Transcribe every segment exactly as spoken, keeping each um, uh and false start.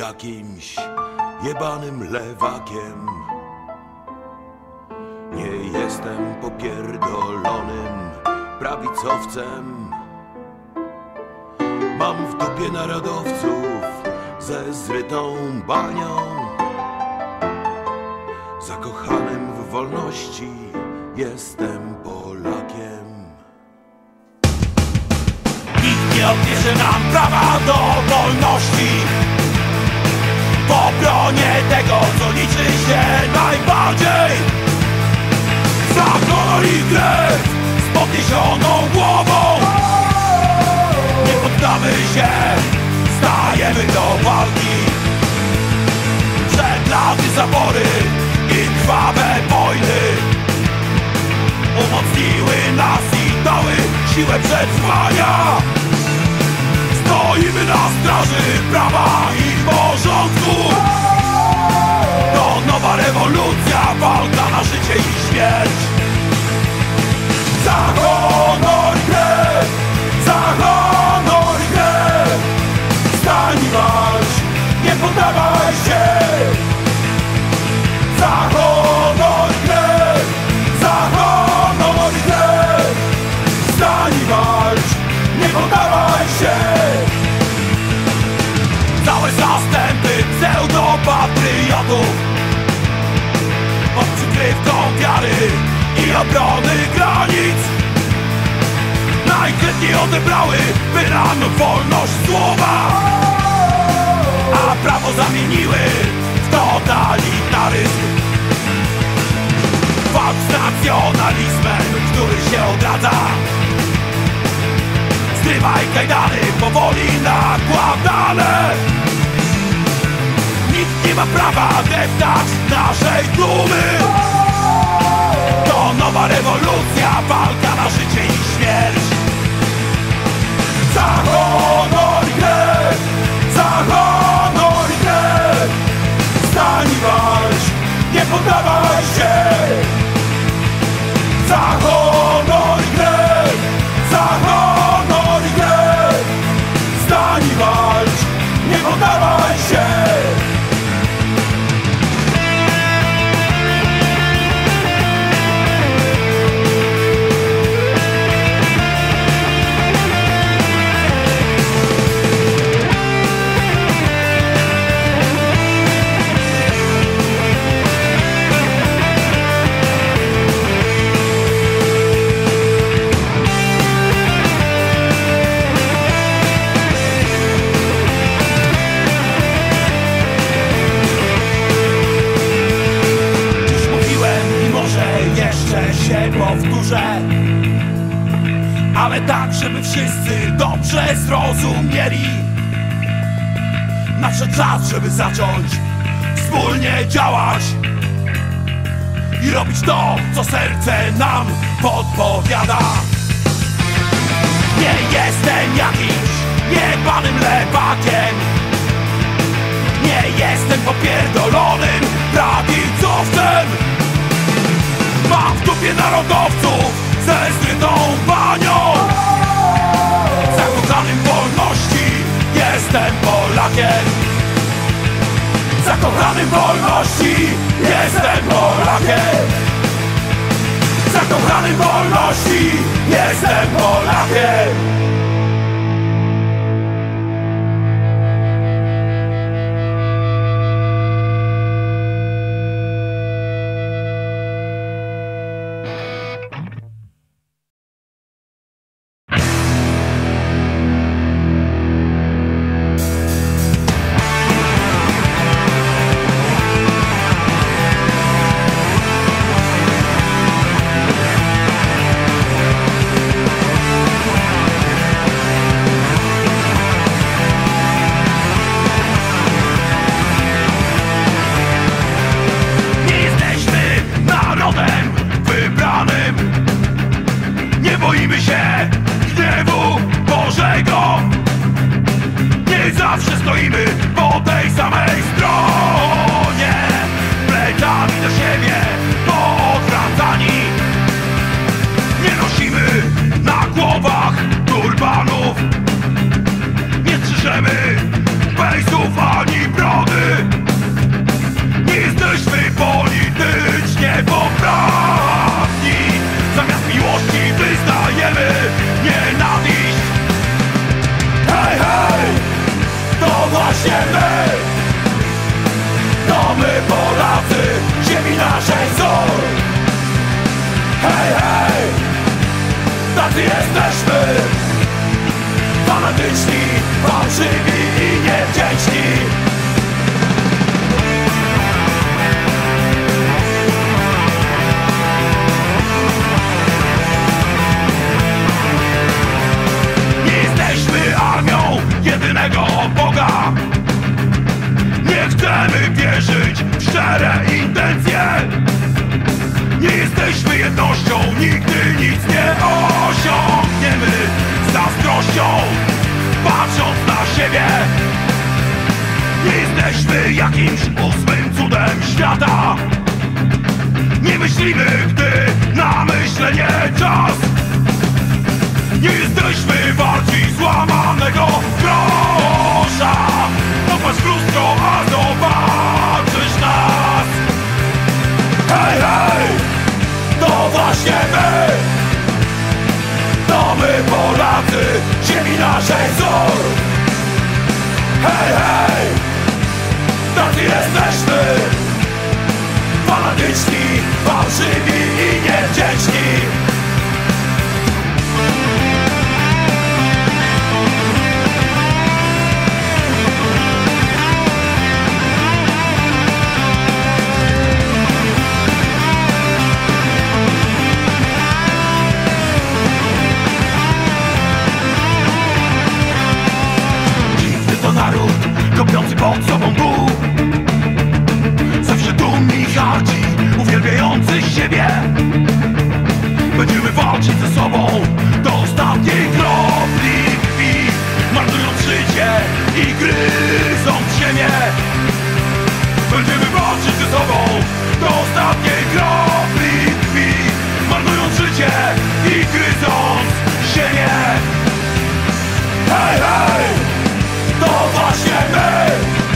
jakimś jebanym lewakiem. Nie jestem popierdolonym prawicowcem. Mam w dupie narodowców ze zrytą banią. Zakochanym w wolności jestem Polakiem. Nikt nie odbierze nam prawa do wolności. W obronie tego, co liczy się najbardziej. Za honor i krew z podniesioną głową. Nie poddamy się, stajemy do walki. Przed laty zabory i krwawe wojny umocniły nas i dały siłę przetrwania. Stoimy na straży prawa i porządku. To nowa rewolucja, walka na życie i śmierć. Za honor i krew, za honor i krew. Stań i walcz, nie poddawaj się. Za honor i krew, za honor i krew. Stań i walcz, nie poddawaj się. Całe zastępy pseudopatriotów pod przykrywką wiary i obrony granic najchętniej odebrały by nam wolność słowa, a prawo zamieniły w totalitaryzm. Walcz z nacjonalizmem, który się odradza. Zrywaj kajdany, powoli nakładane. Nikt nie ma prawa deptać naszej dumy. To nowa rewolucja, walka na życie i śmierć. Za honor i krew, za honor i krew. Stań i walcz, nie poddawaj się. Za honor i krew, za honor i krew. Stań i walcz, nie poddawaj się. Powtórzę, ale tak, żeby wszyscy dobrze zrozumieli. Nadszedł czas, żeby zacząć wspólnie działać i robić to, co serce nam podpowiada. Nie jestem jakimś jebanym lewakiem. Nie jestem popierdolonym prawicowcem. Mam w dupie narodowców ze zrytą banią. Zakochanym w wolności jestem Polakiem. Zakochanym w wolności jestem Polakiem. Zakochanym w wolności jestem Polakiem. Nie boimy się gniewu Bożego. Nie zawsze stoimy po tej samej stronie. Plecami do siebie poodwracani. Nie nosimy na głowach turbanów. Nie strzyżemy bejsów ani broni. Tacy jesteśmy, fanatyczni, fałszywi i niewdzięczni. Nie jesteśmy armią jedynego Boga. Nie chcemy wierzyć w szczere intencje. Nie jesteśmy jednością, nigdy nic nie osiągniemy z zazdrością, patrząc na siebie. Nie jesteśmy jakimś ósmym cudem świata. Nie myślimy, gdy na myślenie czas. Nie jesteśmy warci złamanego grosza. Popatrz w lustro, a zobaczysz nas. Hej, hej, to właśnie my. To my Polacy, ziemi naszej wzór. Hej, hej, tacy jesteśmy, fanatyczni, fałszywi i niewdzięczni. Naród kopiący pod sobą ból, zawsze dumny i hardzi, uwielbiający siebie. Będziemy walczyć ze sobą do ostatniej kropli krwi, marnując życie i gryząc ziemię. Będziemy walczyć ze sobą do ostatniej kropli krwi, marnując życie i gryząc ziemię. Hej, hej! To właśnie my,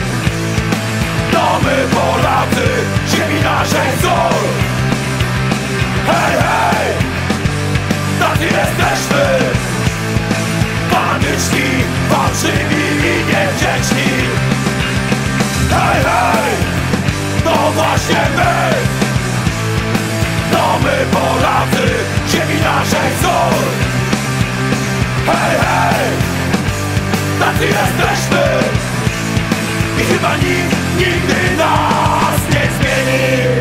to my Polacy, ziemi naszej wzór. Hej, hej, tacy jesteśmy, fanatyczni, fałszywi i niewdzięczni. Hej, hej, to właśnie my, to my Polacy, ziemi naszej wzór. Hej, hej, tacy jesteśmy i chyba nikt nigdy nas nie zmieni.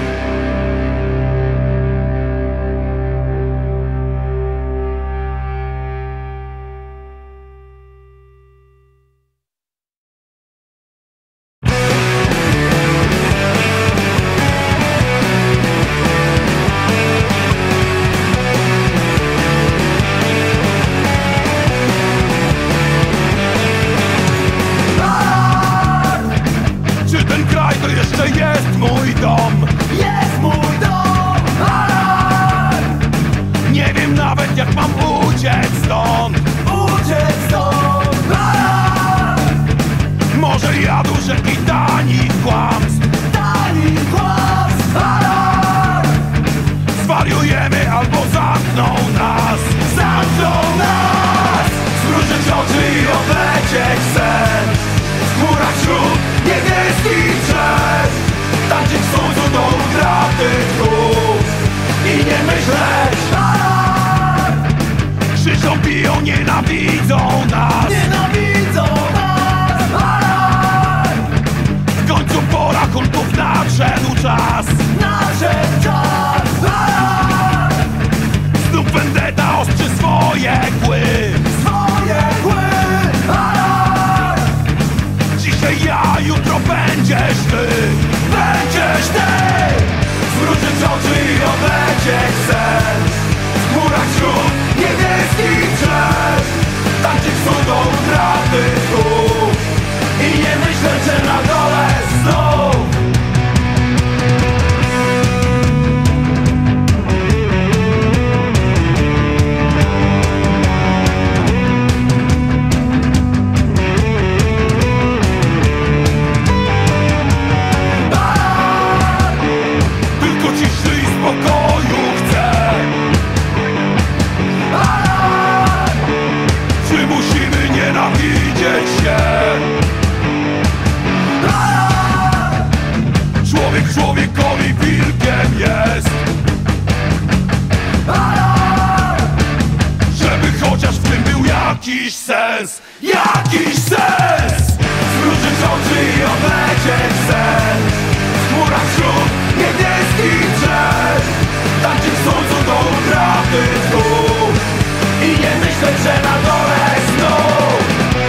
To jeszcze jest mój dom. Jest mój dom. Alarm! Nie wiem nawet jak mam uciec stąd. Uciec stąd. Alarm! Może ja duszę i tani kłamstw. Tani kłamstw. Alarm! Zwariujemy albo zamkną nas. Zamkną nas. Zmrużyć oczy i odlecieć sen. W chmurach wśród niebieskich drzew, tańczyć w słońcu do utraty tchu i nie myśleć. Alarm! Krzyczą, biją, nienawidzą nas. Nienawidzą nas. Alarm! W końcu pora kultów nadszedł czas. Nadszedł czas. Alarm! Znów vendetta ostrzy swoje kły. Swoje kły. Alarm! Dzisiaj ja, jutro będziesz ty. Będziesz ty. Zwrócić oczy i odlecieć sen. W chmurach wśród niebieskich drzew, tańczyć w do utraty tchu i nie myśleć, że na dole znów. Człowiek człowiekowi wilkiem jest. wśród niebieskich drzew, tańczyć w słońcu do utraty tchu i nie myśleć, że na dole znów.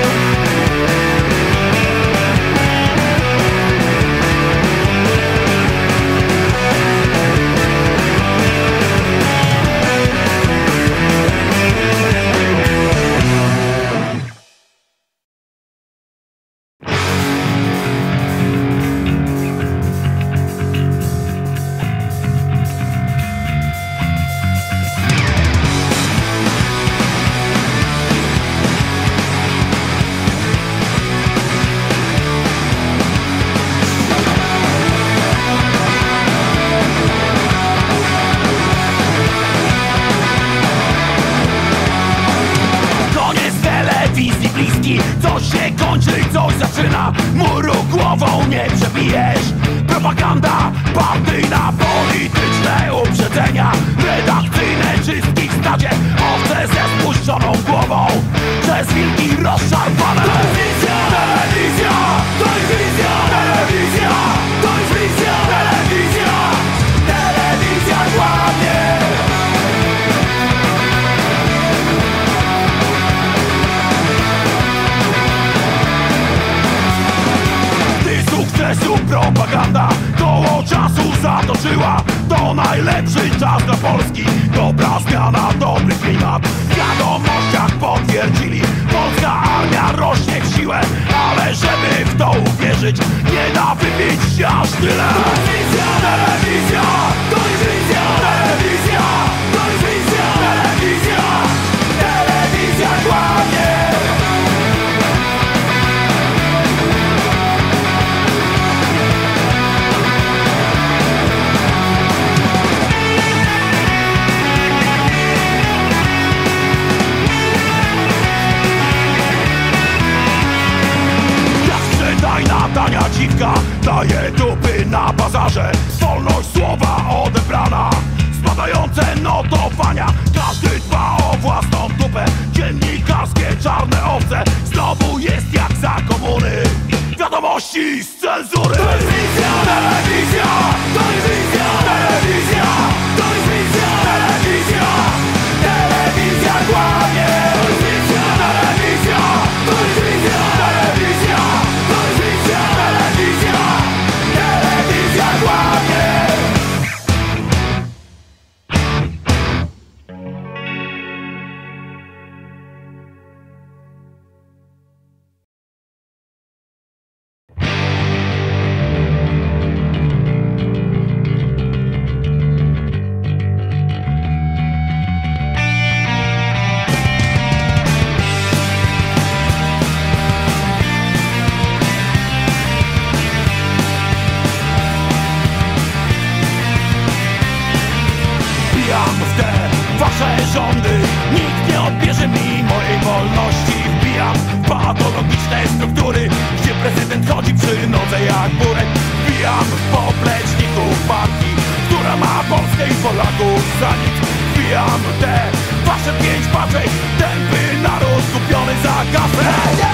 Coś się kończy i coś zaczyna. Muru głową nie przebijesz. Propaganda partyjna, polityczne uprzedzenia, redakcyjne czystki w stadzie, owce ze spuszczoną głową, przez wilki rozszarpane. Telewizja, telewizja, to jest wizja. Telewizja, to jest wizja. Telewizja, telewizja kłamie. Sukcesu propaganda koło czasu zatoczyła. To najlepszy czas dla Polski, dobra zmiana, dobry klimat. W wiadomościach potwierdzili, polska armia rośnie w siłę, ale żeby w to uwierzyć, nie da wypić się aż tyle. Telewizja, telewizja, to jest wizja. Telewizja, to jest wizja. Telewizja, telewizja kłamie. Tania dziwka daje dupy na bazarze. Wolność słowa odebrana, spadające notowania. Każdy dba o własną dupę. Dziennikarskie czarne owce. Znowu jest jak za komuny. Wiadomości z cenzury. To jest wizja, telewizja, to jest wizja. Telewizja, to jest wizja. Telewizja, telewizja kłamie. To jest wizja, telewizja, to jest wizja. Telewizja, to jest wizja. Telewizja, telewizja kłamie. Rządy, nikt nie odbierze mi mojej wolności. Wbijam w patologiczne struktury, gdzie prezydent chodzi przy nodze jak burek. Wbijam w popleczników partii, która ma Polskę i Polaków za nic. Wbijam w te wasze pięć paczek, tępy naród kupiony za kasę.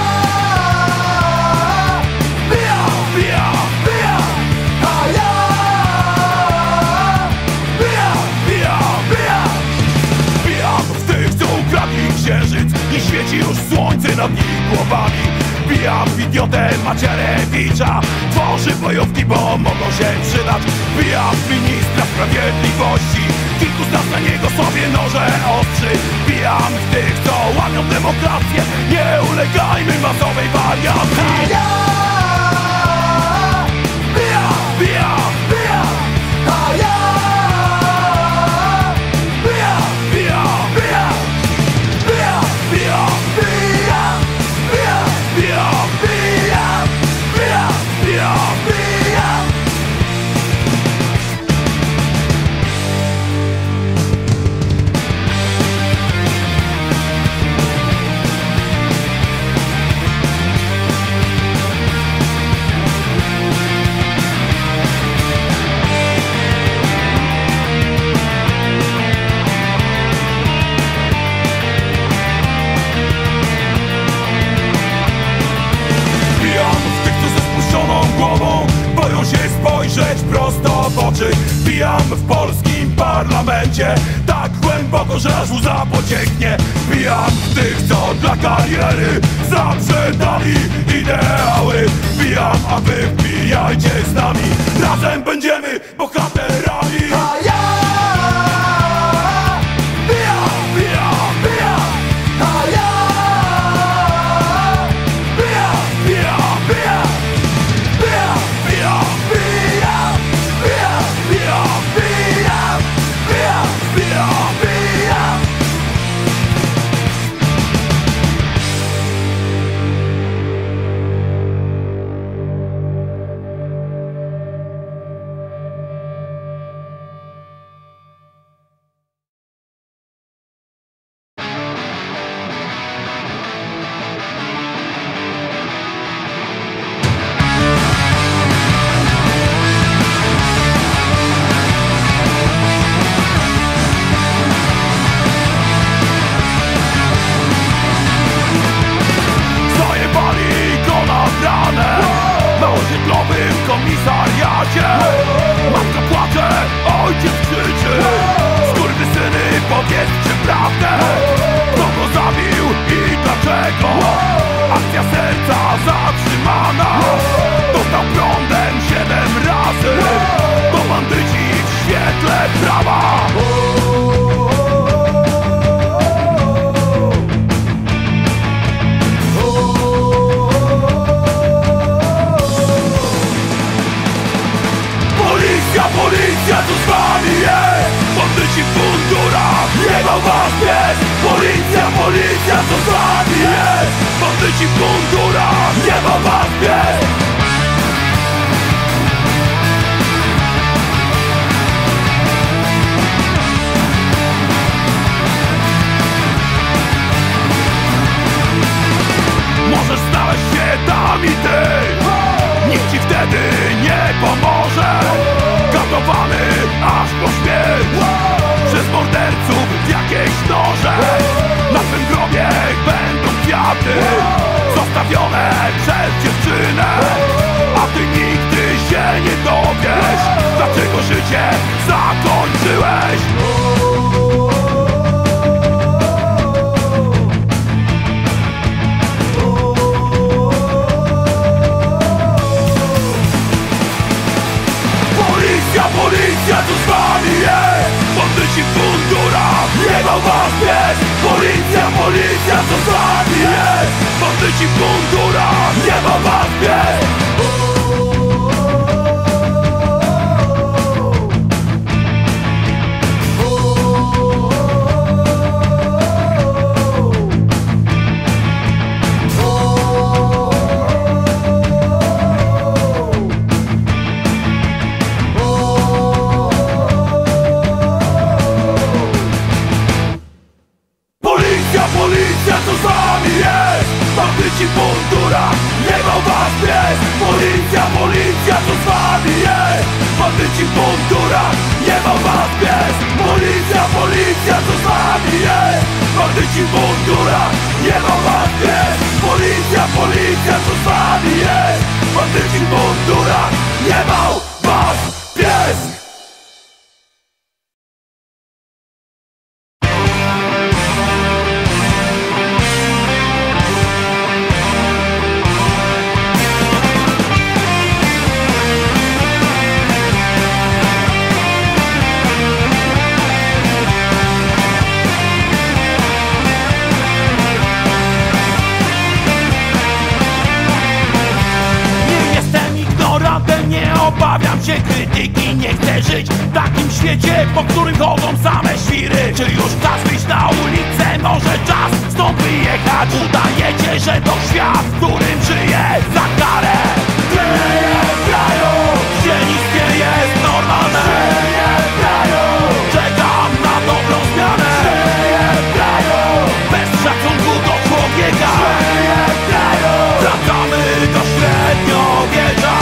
Wbijam, wbijam, wbijam, a ja księżyc, nie świeci już słońce nad ich głowami. Wbijam w idiotę Macierewicza, tworzy bojówki, bo mogą się przydać. Wbijam w ministra sprawiedliwości, kilku z nas na niego sobie noże ostrzy. Wbijam w tych, co łamią demokrację, nie ulegajmy masowej wariacji. Wbijam, wbijam, wbijam, a ja wbijam, wbijam, wbijam. Wbijam, wbijam, wbijam, wbijam, wbijam, wbijam, wbijam, wbijam. w oczy. Wbijam w polskim parlamencie tak głęboko, że aż łza pocieknie. Wbijam w tych, co dla kariery zaprzedali ideały. Wbijam, a wy wbijajcie z nami. Razem będziemy bohaterami. A ja wbijam, wbijam, wbijam. A ja wbijam, wbijam, wbijam. Wbijam, wbijam, wbijam. Wbijam, wbijam, wbijam. Wbijam, wbijam, wbijam. Na osiedlowym komisariacie matka płacze, ojciec krzyczy. Skurwysyny, powiedzcie prawdę. Kto go zabił i dlaczego? Akcja serca zatrzymana. Dostał prądem siedem razy. To bandyci w świetle prawa. Policja, co z wami jest? Bandyci w mundurach, jebał was pies. Policja, policja, co z wami jest? Bandyci w mundurach, jebał was pies. Możesz znaleźć się tam i ty. Nikt ci wtedy nie pomoże. Katowany aż po śmierć przez morderców w jakieś noże. Na twym grobie będą kwiaty zostawione przez dziewczynę. A ty nigdy się nie dowiesz, dlaczego życie zakończyłeś. Policja, co z wami jest? Bandyci w mundurach, jebał was pies. Policja, policja, co z wami jest? Bandyci w mundurach, jebał was pies. Policja, co z wami jest? Bandyci w mundurach, jebał was pies. Policja, policja, co z wami jest? Bandyci w mundurach, jebał was pies. Policja, policja, co z wami jest? Bandyci w mundurach, jebał was pies. Policja, policja, co z wami jest? Bandyci w mundurach, jebał was pies. Nie obawiam się krytyki, nie chcę żyć w takim świecie, po którym chodzą same świry. Czy już czas wyjść na ulicę? Może czas stąd wyjechać? Udajecie, że to świat, w którym żyję za karę. Żyję w kraju, gdzie nic nie jest normalne. Żyję w kraju, czekam na dobrą zmianę. Żyję w kraju, bez szacunku do człowieka. Żyję w kraju, wracamy do średniowiecza.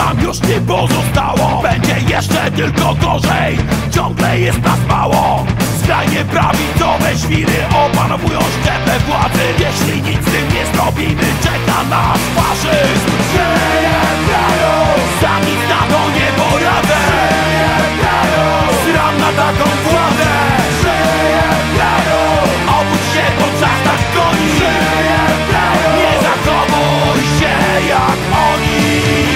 nam już nie pozostało. Będzie jeszcze tylko gorzej, ciągle jest nas mało. Skrajnie prawicowe świry opanowują szczeblę władzy. Jeśli nic z tym nie zrobimy, czeka nas faszyzm. Żyje kraju, sami na to nie poradzę. Żyje kraju, sram na taką władzę. Żyje kraju, obudź się, bo czas tak goni. Żyje kraju, nie zachowuj się jak oni.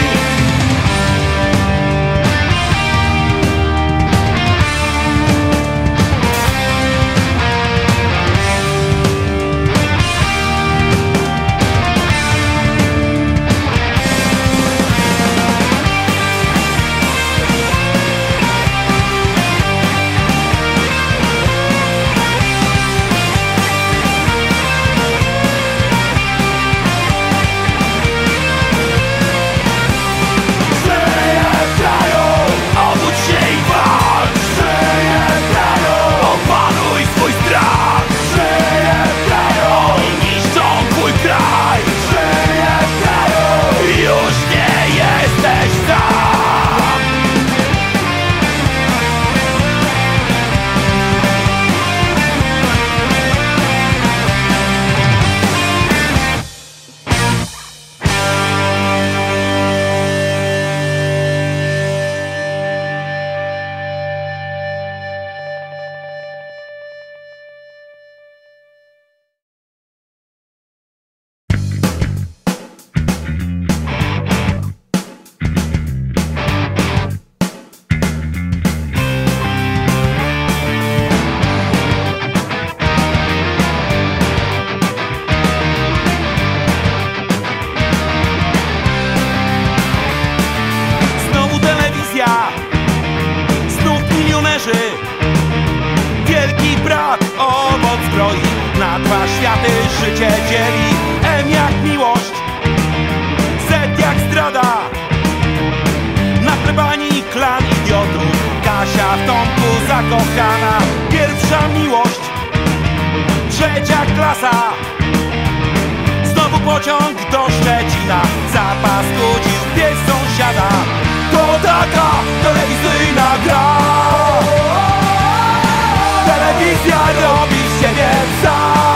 Wielki brat owoc zbroi, na dwa światy życie dzieli. M jak miłość, Z jak zdrada, na plebanii klan idiotów, Kasia w Tomku zakochana. Pierwsza miłość, trzecia klasa, znowu pociąg do Szczecina, zapas nudził pies sąsiada. To taka telewizyjna gra. Telewizja robi z siebie psa.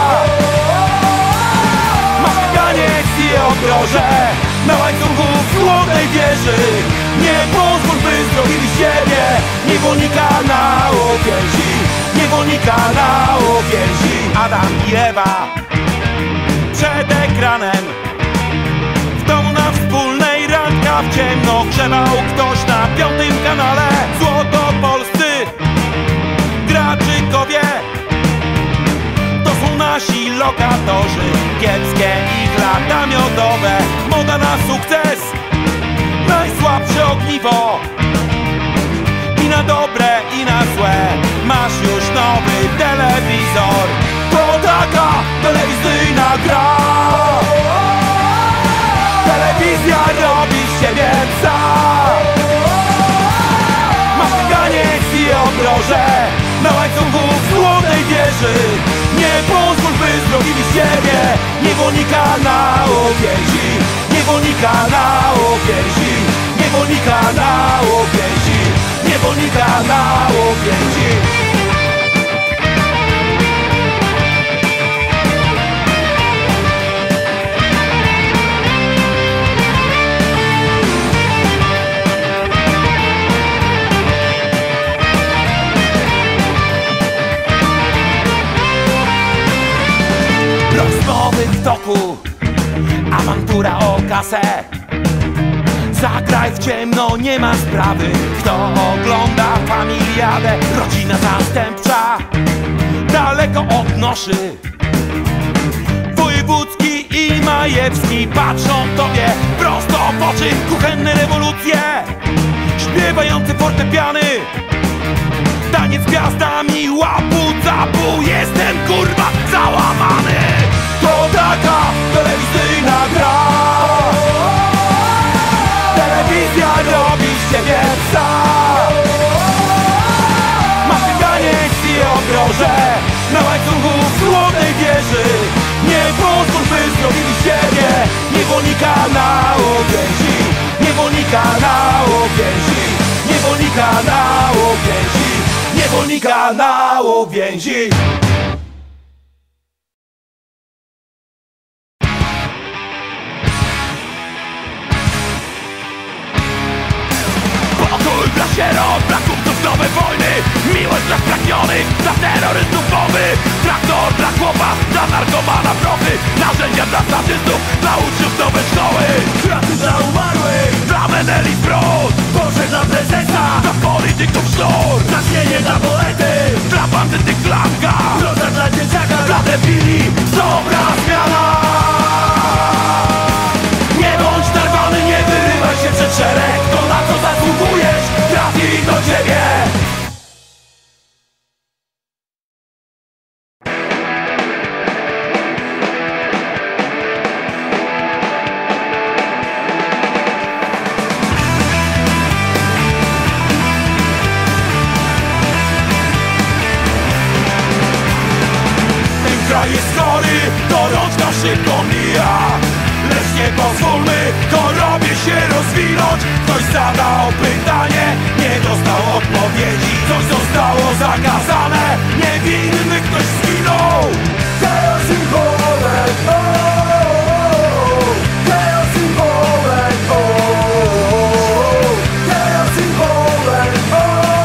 Masz ganiec i obroże na łańcuchu w złotej wieży. Nie pozwól, by zrobili z siebie niewolnika na uwięzi. Niewolnika na uwięzi. Adam i Ewa przed ekranem, w domu na wspólnej randka w ciemno grzebał ktoś na piątym kanale. Złotopolscy Graczykowie to są nasi lokatorzy. Kiepskie ich lata miodowe, moda na sukces, najsłabsze ogniwo. I na dobre, i na złe masz już nowy telewizor. To taka telewizyjna gra. Telewizja robi z siebie psa. Masz ganiec i obroże na łańcuchu w złotej wieży. Nie pozwól, by zrobili z siebie niewolnika na uwięzi. Niewolnika na uwięzi. Niewolnika na uwięzi. Niewolnika na uwięzi. Rozmowy w toku, awantura o kasę. Zagraj w ciemno, nie ma sprawy. Kto ogląda Familiadę? Rodzina zastępcza, daleko od noszy. Wojewódzki i Majewski patrzą tobie prosto w oczy. Kuchenne rewolucje, śpiewające fortepiany, taniec z gwiazdami, łapu capu. Jestem kurwa załamany. To taka telewizyjna gra. Telewizja robi z siebie psa. Masz ganiec i obroże na łańcuchu w złotej wieży. Nie pozwól, by zrobili z siebie niewolnika na uwięzi. Niewolnika Niewolnika na łokwiezi, niewolnika na łokwiezi, niewolnika na łokwiezi. Pokój dla sierot, dla kupców nowe wojny, miłość dla spragnionych, dla terrorystów bomby, traktor dla chłopa, dla narkomana prochy, narzędzia dla statystów, dla uczniów nowe szkoły, kwiaty dla umarłych, dla meneli wprost, Boże dla prezesa, dla polityków sznur, zaśnienie dla poety, dla bandyty klamka, proza dla dzieciaka, dla debili, dobra zmiana. Nie bądź nerwany, nie wyrywaj się przed szereg, to na co zasługujesz, trafi do ciebie. Ten kraj jest chory, gorączka szybko mija, lecz nie pozwólmy chorobie się rozwinąć. Ktoś zadał pytanie, nie dostał odpowiedzi, coś zostało zakazane, niewinny ktoś zginął. Chaos in Poland, oh, chaos in Poland, oh, chaos in Poland, oh,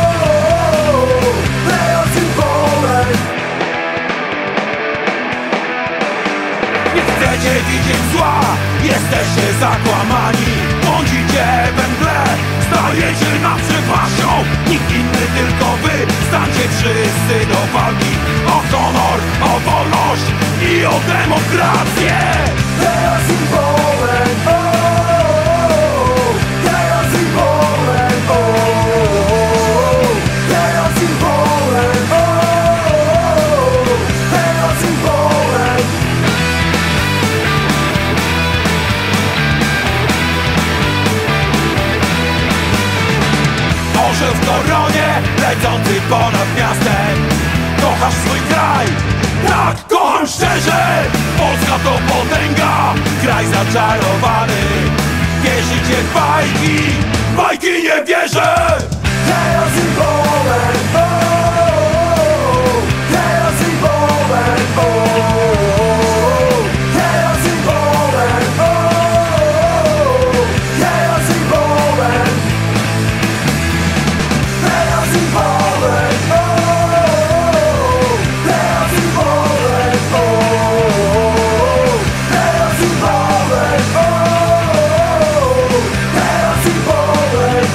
chaos in Poland. Nie chcecie widzieć zła, jesteście zakłamani, błądzicie we mgle, stajecie nad przepaścią. Nikt inny, tylko wy, stańcie wszyscy do walki o honor, o wolność i o demokrację. Chaos in Poland, oh, chaos in Poland, oh, chaos in Poland, oh, chaos in Poland. Orzeł w koronie, lecący ponad miastem. Kochasz swój kraj? Tak, kocham szczerze. Polska to potęga, kraj zaczarowany. Wierzycie w bajki, bajki nie wierzę. Chaos in Poland, oh, chaos in Poland, oh, chaos in Poland, oh, chaos in Poland. Chaos in Poland, oh, chaos in Poland, oh, chaos in Poland, oh, chaos in Poland.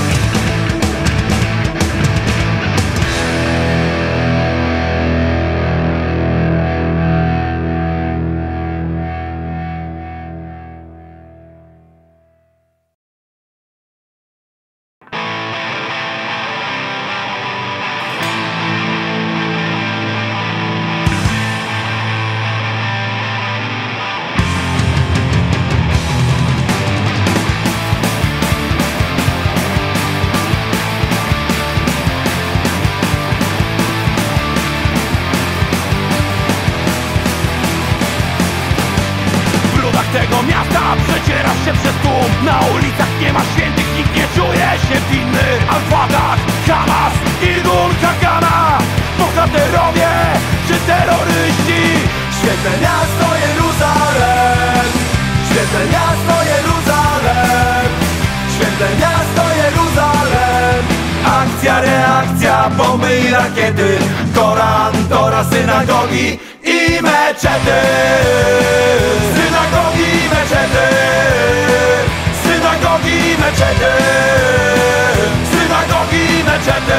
Tego miasta przecierasz się przez tłum. Na ulicach nie ma świętych, nikt nie czuje się winny. Al-Fatah, Hamas i Nurkagana, bohaterowie czy terroryści. Święte miasto Jeruzalem, święte miasto Jeruzalem, święte miasto Jeruzalem. Akcja, reakcja, bomby i rakiety, Koran, Tora, synagogi i meczety. Synagogi i meczety, synagogi i meczety, synagogi i meczety.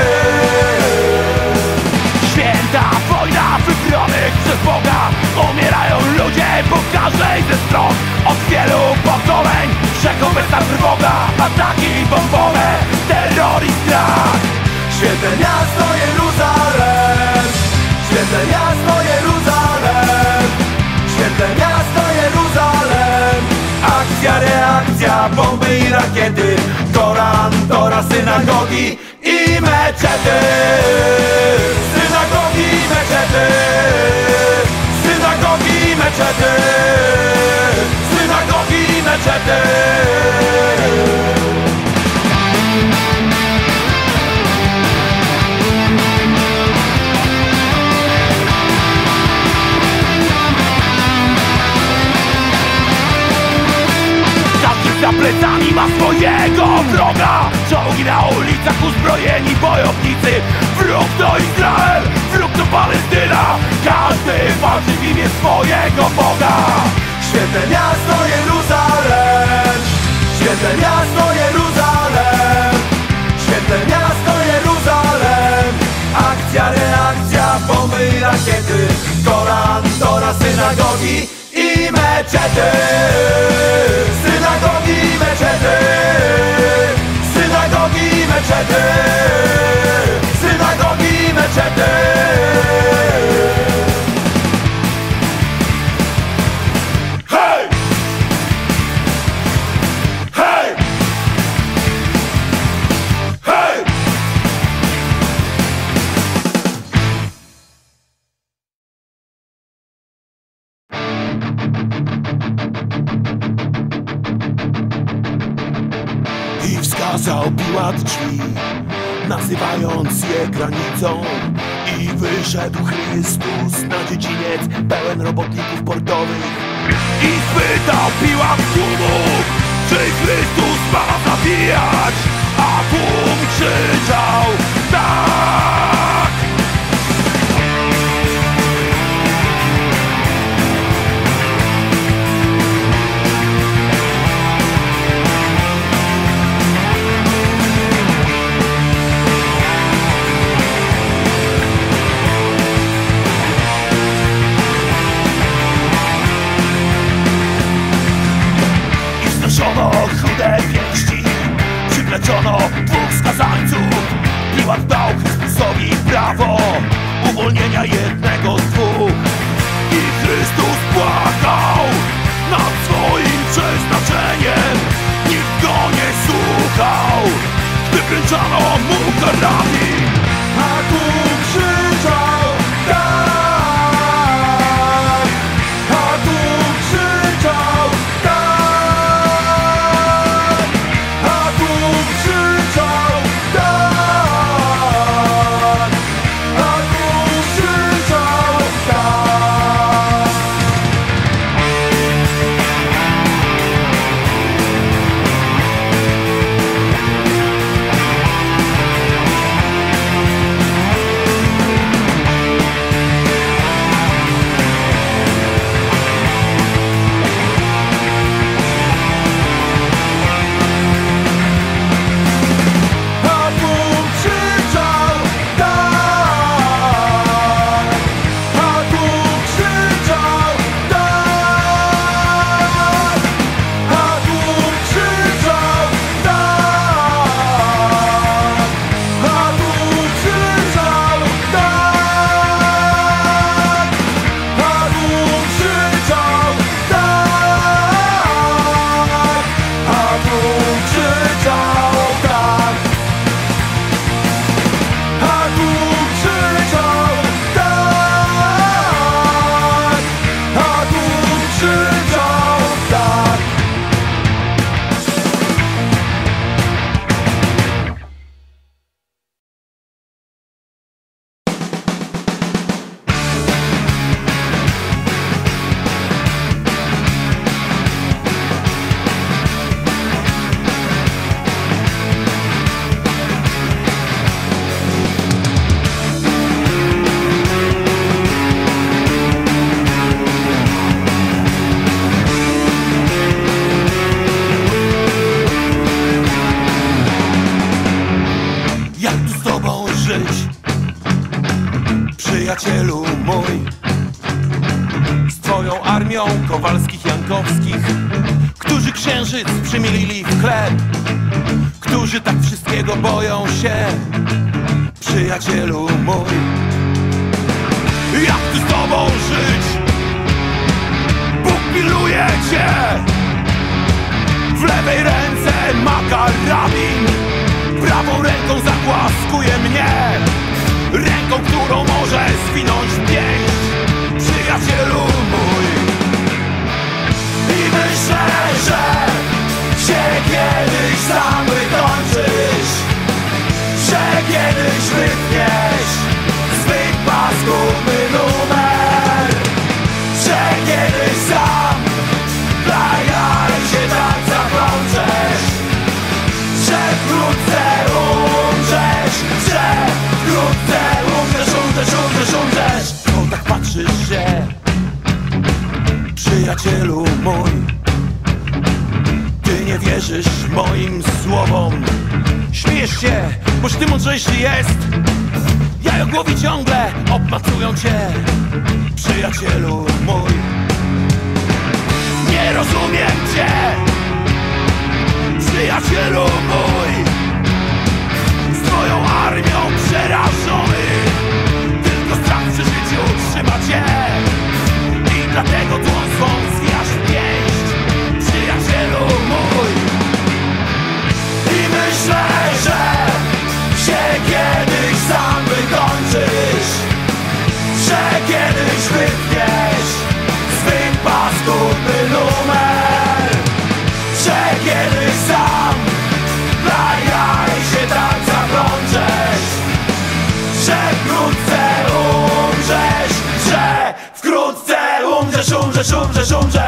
Święta wojna wybranych przez Boga, umierają ludzie po każdej ze stron. Od wielu pokoleń wszechobecna trwoga, ataki bombowe, terror i strach. Święte miasto Jeruzalem, święte miasto Jeruzalem, święte miasto Jeruzalem. Akcja, reakcja, bomby i rakiety, Koran, Tora, synagogi i meczety. Synagogi i meczety, synagogi i meczety, synagogi i meczety. meczety. Za plecami ma swojego wroga. Czołgi na ulicach, uzbrojeni bojownicy. Wróg to Izrael, wróg to Palestyna. Każdy walczy w imię swojego Boga. Święte miasto Jeruzalem, święte miasto Jeruzalem, święte miasto Jeruzalem. Akcja, reakcja, bomby i rakiety. Koran, Tora, synagogi i meczety. Synagogi i meczety. Synagogi i meczety. Synagogi i meczety. Hej! Hej! Hej! I wskazał Piłat drzwi, nazywając je granicą. I wyszedł Chrystus na dziedziniec pełen robotników portowych. I spytał Piłat tłumu, czy Chrystus ma zabijać? A tłum krzyczał tak! Chude pięści, przywleczono dwóch skazańców. Piłat dał Chrystusowi prawo uwolnienia jednego z dwóch. I Chrystus płakał nad swoim przeznaczeniem. Nikt go nie słuchał, gdy wręczano mu karabin. A tłum krzyczał tak! A tłum krzyczał tak! Przyjacielu mój, z twoją armią Kowalskich, Jankowskich, którzy księżyc przymilili w chleb, którzy tak wszystkiego boją się. Przyjacielu mój, jak tu z tobą żyć? Bóg pilnuje cię. W lewej ręce ma karabin, prawą ręką zagłaskuje mnie, ręką, którą może zwinąć pięść. Przyjacielu mój, i myślę, że przyjacielu mój. Ty nie wierzysz moim słowom. Śmiejesz się, boś ty mądrzejszy jest. Jajogłowi ciągle obmacują cię, przyjacielu mój. Nie rozumiem cię, przyjacielu mój. Z twoją armią przerażony, tylko strach przy życiu trzyma cię. I dlatego dłoń swą zwijasz w pięść, przyjacielu mój. I myślę, że się kiedyś sam wykończysz, że kiedyś wytniesz swym paskudny numer, że kiedyś sam dla jaj się tak zaplączesz, że wkrótce umrzesz, że wkrótce umrzesz, umrzesz, umrzesz, umrzesz.